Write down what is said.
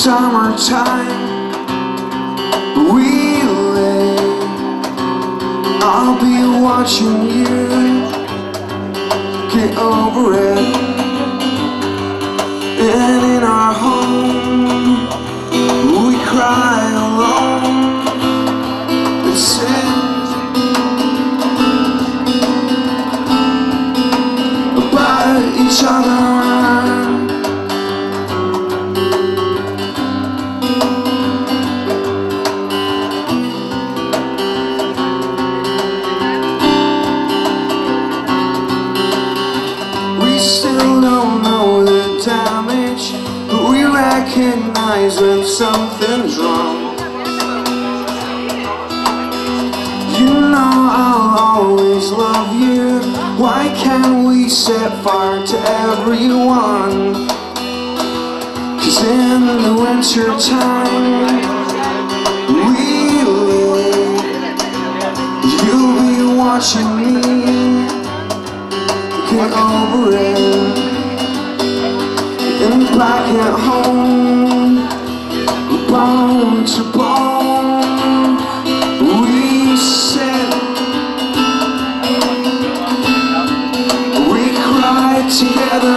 summertime we lay. I'll be watching you get over it. And in our home we cry alone and sing about each other. Still don't know the damage, but we recognize when something's wrong. You know I'll always love you. Why can't we set fire to everyone? 'Cause in the winter time we live, you'll be watching me get over it. And back at home, bone to bone, we sit, we cry together.